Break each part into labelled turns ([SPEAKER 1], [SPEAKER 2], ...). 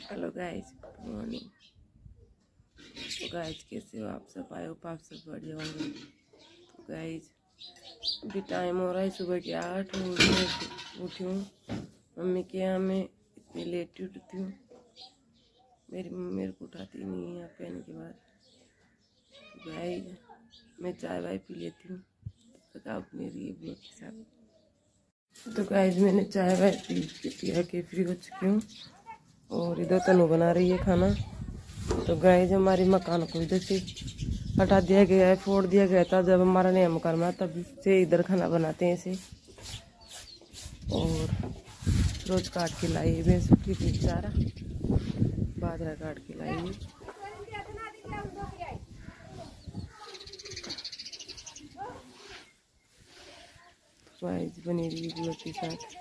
[SPEAKER 1] Hello guys, good morning. तो guys कैसे हो आप सब? आए हो आप सब बढ़िया होंगे। तो गाइस अभी टाइम हो रहा है सुबह के 8 उठी हूँ। मम्मी के यहाँ मैं इतनी लेट उठती हूँ, मेरी मम्मी मेरे को उठाती नहीं है यहाँ पे आने के बाद। तो गाइस मैं चाय वाय पी लेती हूँ, तब तक आप मेरी ब्लॉग के साथ। तो गाइस मैंने चाय वाय पी के फ्री हो चुकी हूँ और इधर तनु बना रही है खाना। तो गाइस हमारी मकान को इधर से हटा दिया गया है, फोड़ दिया गया था जब हमारा नया मकान बना, तब से इधर खाना बनाते हैं ऐसे। और रोज काट के लाई है भैंसों की चारा, बाजरा काट के लाई है। गाइस बनी रही ब्लॉग के साथ।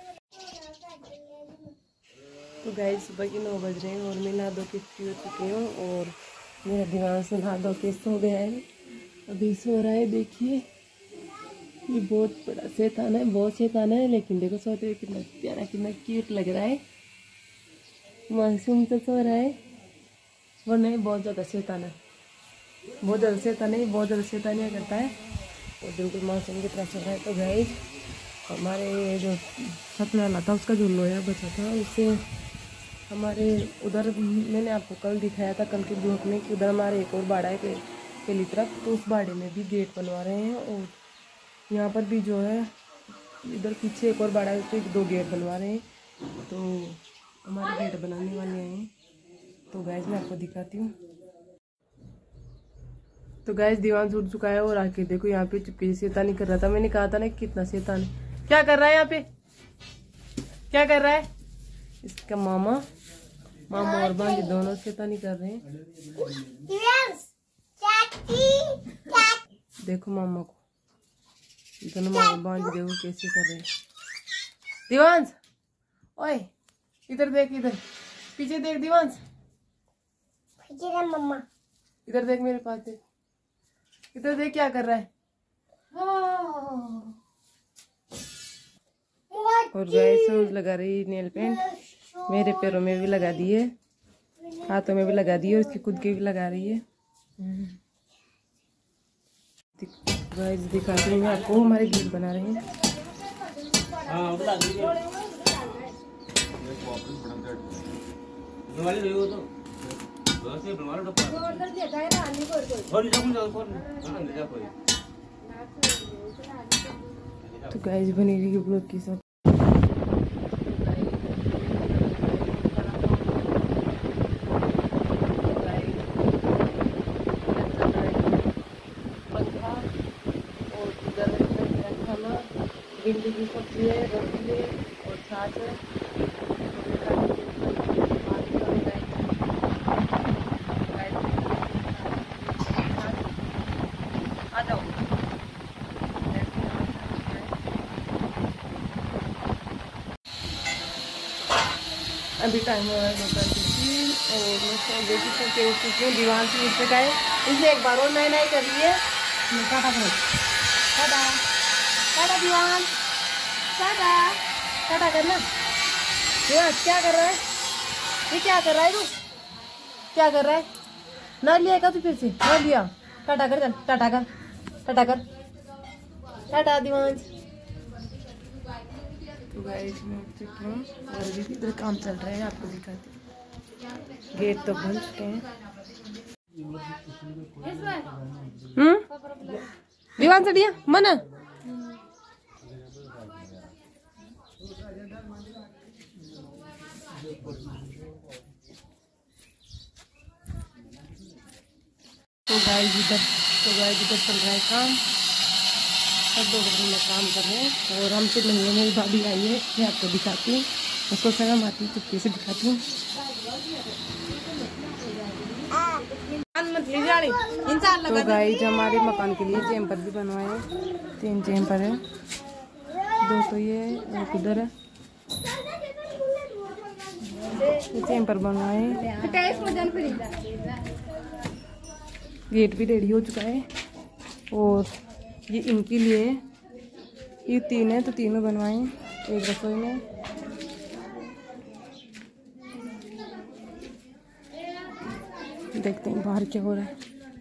[SPEAKER 1] तो गाइस सुबह के 9 बज रहे हैं और मैं नहा धो के फ्री हो चुकी हूँ और मेरा दिमाग से नहा धो के सो गया है। अभी सो रहा है। देखिए ये बहुत बड़ा शैतान है, बहुत शैतान है, लेकिन देखो सोते हुए कितना प्यारा कितना क्यूट लग रहा है। मासूम तो सो रहा है, वो नहीं बहुत ज़्यादा शैतान है, बहुत ज़्यादा शैतान है, बहुत ज़्यादा शैतानियाँ करता है और बिल्कुल मासूम की तरह सो रहा है। तो गाइस हमारे जो सपना वाला था उसका जो लोया बचा था उससे हमारे उधर मैंने आपको कल दिखाया था, कल के ब्लॉग में, कि उधर हमारे एक और बाड़ा है पहली तरफ, तो उस बाड़े में भी गेट बनवा रहे हैं और यहाँ पर भी जो है इधर पीछे एक और बाड़ा है, तो 2 गेट बनवा रहे हैं। तो हमारे गेट बनाने वाले हैं। तो गैस मैं आपको दिखाती हूँ। तो गैस दीवान उठ चुका है और आके देखो यहाँ पे चुपके से शैतानी कर रहा था। मैंने कहा था ना कितना शैतान है। क्या कर रहा है यहाँ पे, क्या कर रहा है? इसका मामा और भांजी दोनों शैतानी कर रहे हैं। देखो मामा को, दोनों मामा भांजी देखो कैसे कर रहे हैं। दिवांश ओए इधर देख, इधर पीछे देख दिवांश, मम्मा इधर देख, मेरे पास देख, इधर देख क्या कर रहा है। और गाइस लगा रही नेल पेंट, मेरे पैरों में भी लगा दिए, हाथों में भी लगा दिए, उसकी खुद के भी लगा रही है। गाइस दिखाती हूँ आपको, हमारे गेट बना रहे हैं। तो गाइस बनी रही ब्लॉग की सब। भिंडी की सब्जी है, रोटी है और छाछ है। आ जाओ। अभी टाइम हो रहा है दोपहर की 3 और मैं बेटी सो के उठ चुकी हूँ। दीवार से नीचे का है, इसलिए एक बार और नई नई कर रही है। टाटा करो, टाटा टाटा दीवान, टाटा टाटा करना। दीवान क्या कर रहा है, ये क्या कर रहा है तू, क्या कर रहा है? ना लिया का तू फिर से, ना लिया। टाटा कर, चल टाटा कर, टाटा कर, टाटा दीवान। तो गाइस मैं उठ चुकी हूँ और अभी इधर काम चल रहा है, आपको दिखाती हूँ। गेट तो बन चुके हैं। दीवान चढ़िया मना। तो गाइस इधर चल रहा है काम, सब लोग अपने काम कर रहे हैं और हमसे नहीं, मेरी भाभी आई है, मैं आपको दिखाती हूँ, उसको शर्म आती है, चुपके से दिखाती हूँ। तो गाइस हमारे मकान के लिए चैम्बर भी बनवाए हैं, 3 चैम्बर है, 2 तो ये एक उधर है, चैम्बर बनवाए हैं। गेट भी रेडी हो चुका है और ये इनके लिए, ये 3 है तो तीनों बनवाए, एक रसोई में देखते हैं बाहर क्या हो रहा है।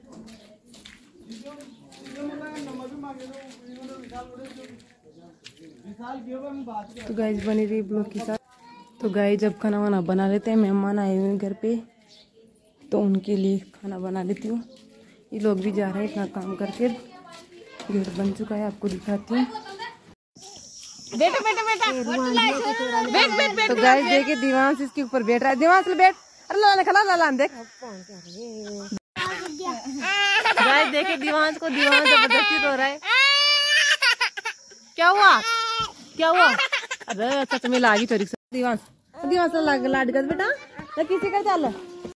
[SPEAKER 1] तो गाइस बनी रही ब्लॉग के साथ। तो गाइस जब खाना वाना बना लेते हैं, मेहमान आए हुए हैं घर पे तो उनके लिए खाना बना लेती हूँ। ये लोग भी जा रहे हैं इतना काम करके। गेट बन चुका है, आपको दिखाती हूँ। बेटा बेटा बेटा बैठ बैठ बैठ। तो गाइस देखिए दिवांश इसके ऊपर बैठ रहा है। दिवांश बैठ। अरे लाला खला लाला देख। गाइस देखिए दिवांश को, दिवांश जबरदस्ती रो रहा है। क्या हुआ क्या हुआ? अरे सच में लागी चोरी से। दिवांश दिवांश लाड कर बेटा किसी का चल